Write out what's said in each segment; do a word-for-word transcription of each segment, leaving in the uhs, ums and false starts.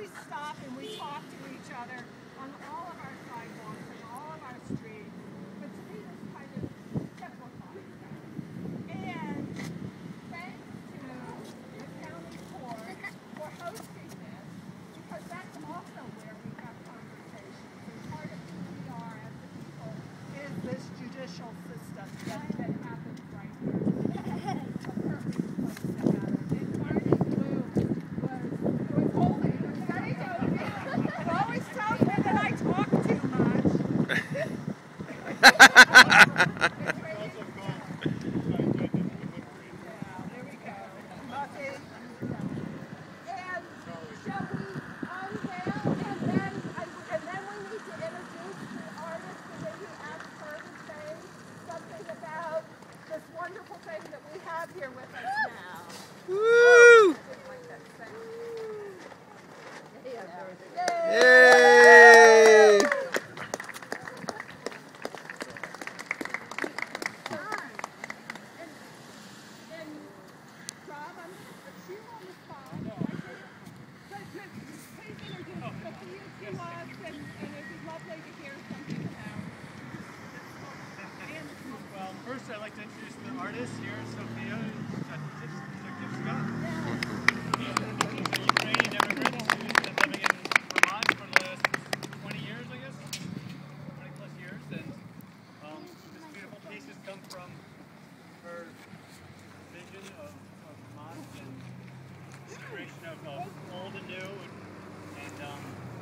we stop and we talk to each other on all of our sidewalks and all of our streets. But to me, this kind of simplifies that. And thanks to the county court for hosting this, because that's also where we have conversations. And part of who we are as the people is this judicial system that, that happens right here. A perfect place to have it. And Marty Blue was, was holding it. There you go. It always tells me that I talk too much. Here with us now. Woo! Oh, like that Yay! Yay! And, and Rob, I'm you on the phone. No. So please introduce Sophia to us, and, and it'd be lovely to hear something about. Well, first I'd like to introduce the artist here, Sophia. Ukrainian immigrant who's been living in Vermont for the last twenty years, I guess, twenty plus years, and um, this beautiful piece has come from her vision of, of Vermont and inspiration of uh, old and new, and, and um,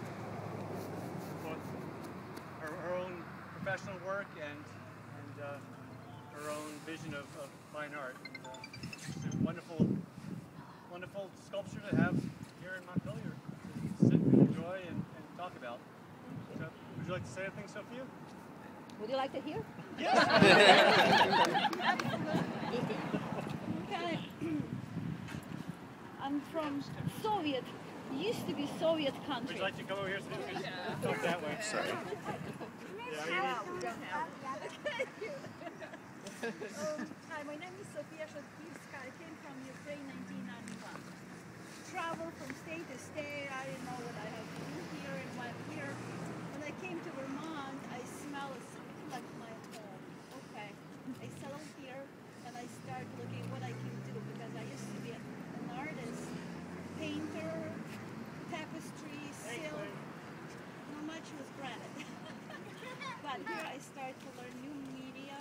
both her, her own professional work and and uh, her own vision of, of fine art. And, uh, it's a wonderful, wonderful sculpture to have here in Montpelier to sit and enjoy and, and talk about. So, would you like to say anything, Sophia? Would you like to hear? Yes! Absolutely. Okay. I'm from Soviet, used to be Soviet country. Would you like to come over here so we can talk that way? Sorry. Yeah, we don't have Thank you. um, hi, my name is Sofia Shatkivska. I came from Ukraine in nineteen ninety-one. Traveled from state to state. I didn't know what I had to do here and why I'm here. When I came to Vermont, I smelled something like my home. Okay. I settled here and I started looking what I can do because I used to be an artist, painter, tapestry, silk. Not much was granted. But here I started to learn new media.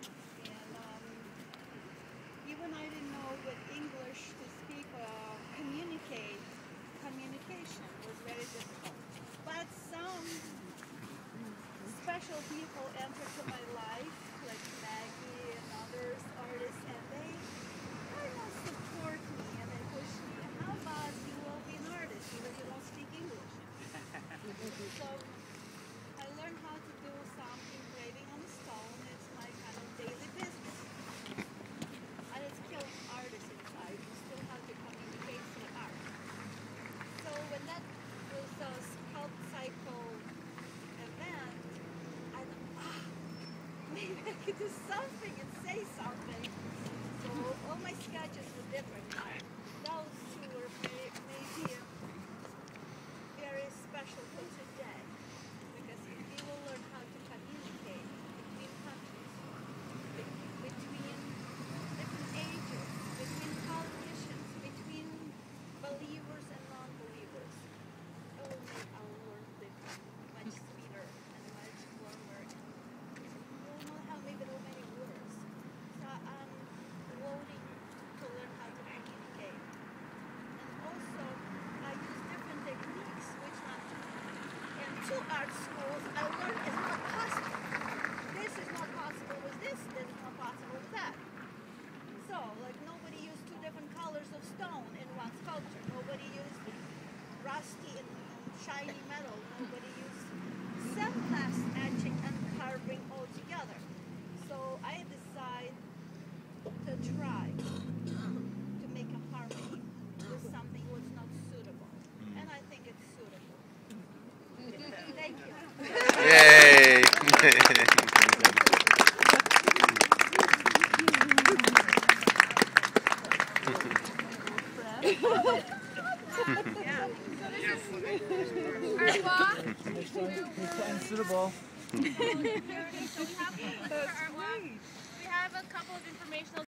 Even I didn't know what English to speak or uh, communicate, communication was very difficult. But some special people entered to my life, like Maggie and others, artists, and they kind of support me and they push me. How about you will be an artist even if you don't speak English? So I learned how to do some engraving on stone. It's my kind of daily business. Artists inside, you still have to communicate through art. So when that was a SculptCycle event, I thought, ah, maybe I could do something and say something. So all my sketches were different. Those two were maybe very special for today, because you will learn how to communicate between countries, between different ages, between politicians, between believers and non-believers. It will make our world much sweeter and much warmer. And we will not have maybe so many wars. So I'm wanting to learn how to communicate. And also, I use different techniques, which I'm in two art schools I learned is not possible. This is not possible with this, this is not possible with that. So, like, nobody used two different colors of stone in one sculpture. Nobody used rusty and shiny metal. Nobody used sandblast etching and carving all together. So I decided to try to make a harmony with something that was not suitable. And I think it's suitable. Thank you. Yay! Yeah. Our walk to Unsuitable. security. So we have, we have a couple of informational